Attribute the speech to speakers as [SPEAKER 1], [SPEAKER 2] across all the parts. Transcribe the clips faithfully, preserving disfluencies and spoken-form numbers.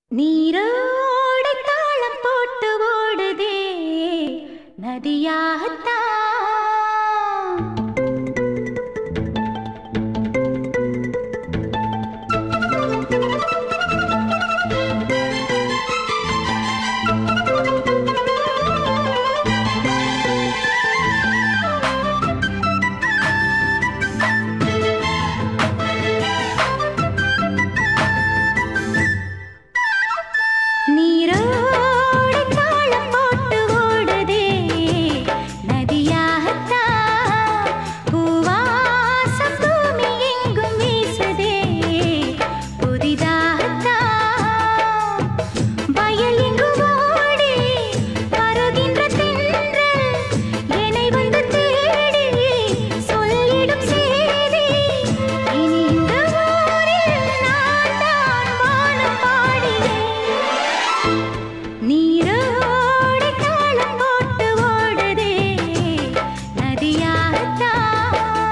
[SPEAKER 1] நீரோடை தாளம் போட்டு ஓடுதே நதியாகத்தான். நீரோடை தாளம் போட்டு ஓடுதே நதியாகத்தான். பூவாசம் பூமி எங்கும் வீசுதே புதிதாகத்தான். வயல் எங்கும் ஓடி வருகின்ற தென்றல் என்னை வந்து தேடி சொல்லிடும் செய்தி. இனி இந்த ஊரில் நான் தான் வானம் பாடினேன். நீரோடை தாளம் போட்டு ஓடுதே நதியாகத்தான்.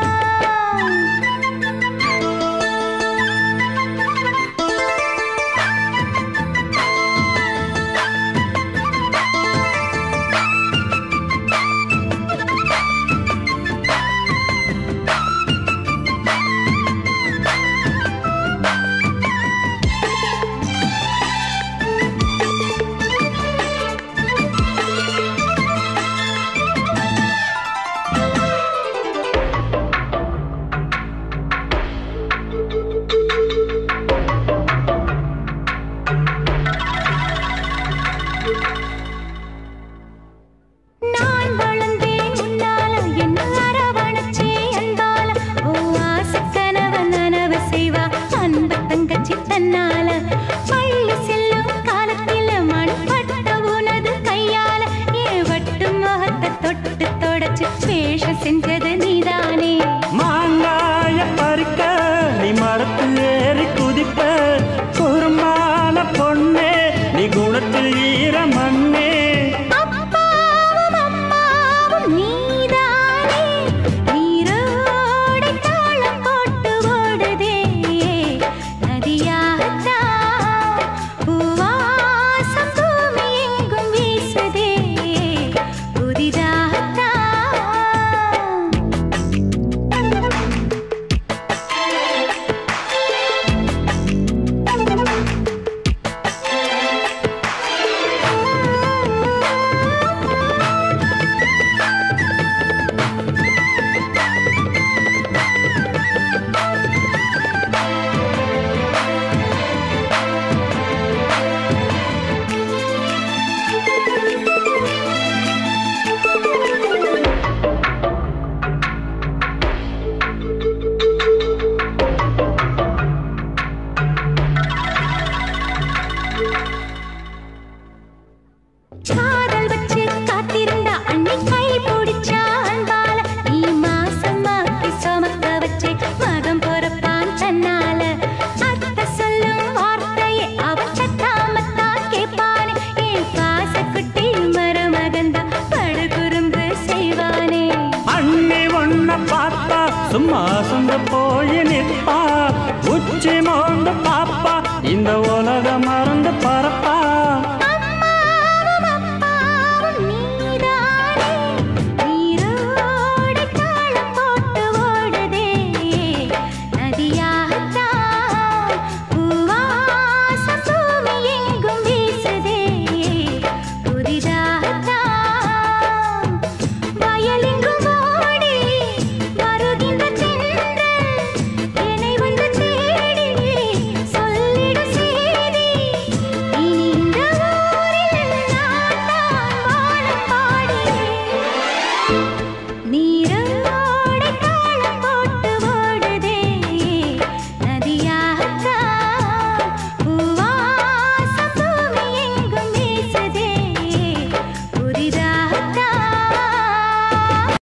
[SPEAKER 1] நான் வளர்ந்தேன் முன்னால என்ன அரவணைச்சே அன்பால. ஓ ஆசைக்கனவ நனவு செய்வா அன்பு தங்கச்சி தன்னால. பள்ளி செல்லும் காலத்தில மண்பட்ட உனது கையால ஏ வட்டு முகத்தை தொட்டு தொடச்சு வேஷம் செஞ்சது